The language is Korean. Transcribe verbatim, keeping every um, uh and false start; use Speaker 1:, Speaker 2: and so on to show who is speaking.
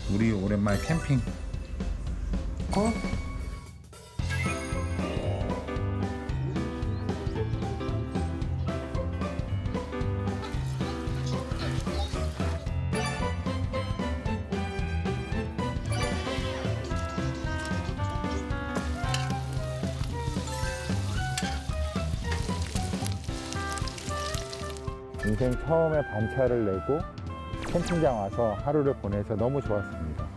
Speaker 1: 우리 오랜만에 캠핑. 어? 인생 처음에 반차를 내고 캠핑장 와서 하루를 보내서 너무 좋았습니다.